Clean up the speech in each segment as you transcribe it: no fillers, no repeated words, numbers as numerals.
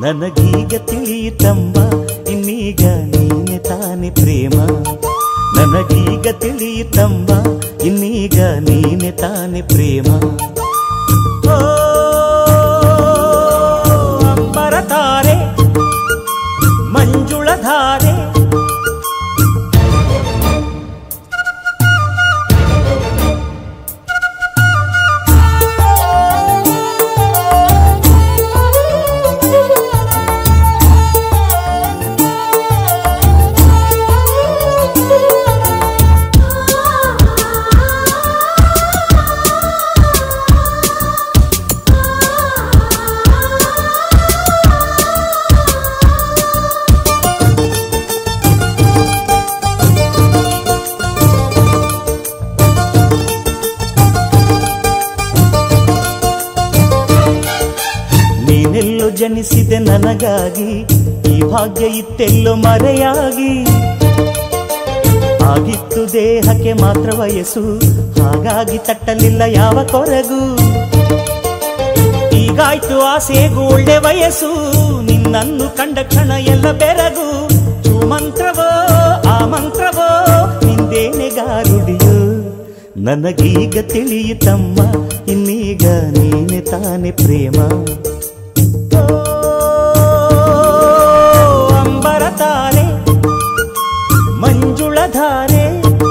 ನನಗೀಗ ತಿಳಿಯಿತಮ್ಮ ಇನ್ನೀಗ ನೀನೆ ತಾನೆ ಪ್ರೇಮ. ನನಗೀಗ ತಿಳಿಯಿತಮ್ಮ ಇನ್ನೀಗ ನೀನೆ ತಾನೆ ಪ್ರೇಮ. ಓ ಅಂಬರ ತಾರೆ ಮಂಜುಳ ಧಾರೆ ಜನಿಸಿದೆ ನನಗಾಗಿ ಈ ಭಾಗ್ಯ ಇತ್ತೆಲ್ಲೋ ಮರೆಯಾಗಿ. ಆಗಿತ್ತು ದೇಹಕ್ಕೆ ಮಾತ್ರ ವಯಸ್ಸು ಹಾಗಾಗಿ ತಟ್ಟಲಿಲ್ಲ ಯಾವ ಕೊರಗು. ಈಗಾಯ್ತು ಆಸೆಗೂ ಒಳ್ಳೆ ವಯಸ್ಸು ನಿನ್ನನ್ನು ಕಂಡ ಕ್ಷಣ ಎಲ್ಲ ಬೆರಗು. ಮಂತ್ರವೋ ಆ ಮಂತ್ರವೋ ನಿಂದೇನೆ ಗಾರುಡಿಯೋ. ನನಗೀಗ ತಿಳಿಯಿತಮ್ಮ ಇನ್ನೀಗ ನೀನೆ ತಾನೆ ಪ್ರೇಮ. ಅಂಬರ ತಾರೆ ಮಂಜುಳ ಧಾರೆ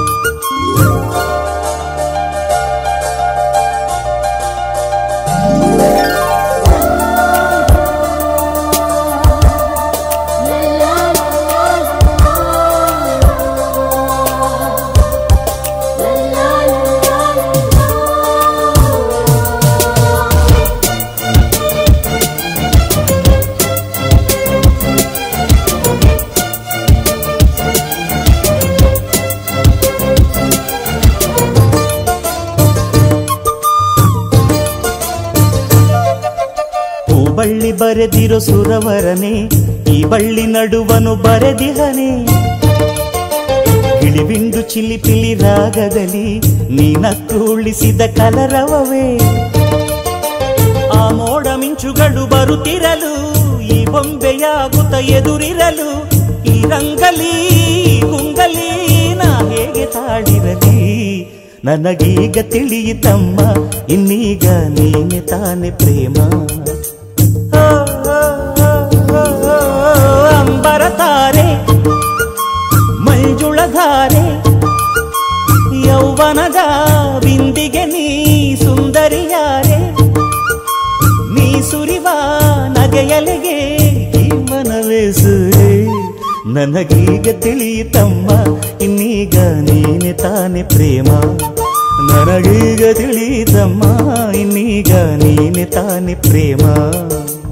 ಬಳ್ಳಿ ಬರೆದಿರೋ ಸುರವರನೆ ಈ ಬಳ್ಳಿ ನಡುವನು ಬರೆದಿಹನೆ. ಗಿಳಿಬಿಂದು ಚಿಲಿಪಿಲಿ ರಾಗದಲ್ಲಿ ನೀನಕ್ಕು ಉಳಿಸಿದ ಕಲರವವೇ. ಆ ಮೋಡ ಮಿಂಚುಗಳು ಬರುತ್ತಿರಲು ಈ ಬೊಂಬೆಯಾಗುತ್ತ ಎದುರಿರಲು. ಈ ರಂಗಲಿ ಕುಂಗಲಿ ನಾ ಹೇಗೆ ತಾಳಿರಲಿ. ನನಗೀಗ ತಿಳಿಯಿತಮ್ಮ ಇನ್ನೀಗ ನೀನೆ ತಾನೆ ಪ್ರೇಮ. ಅಂಬರ ತಾರೆ ಮಂಜುಳ ಧಾರೆ ಯೌವನದ ಬಿಂದಿಗೆ ನೀ ಸುಂದರಿಯಾರೆ. ನೀ ಸುರಿವ ನಗೆಯಲೆಗೆ ಜೀವನವೇ ಸುರೆ. ನನಗೀಗ ತಿಳಿಯಿತಮ್ಮ ಇನ್ನೀಗ ನೀನೆ ತಾನೆ ಪ್ರೇಮ. ನನಗೀಗ ತಿಳಿಯಿತಮ್ಮ ಇನ್ನೀಗ ನೀನೆ ತಾನೆ ಪ್ರೇಮ.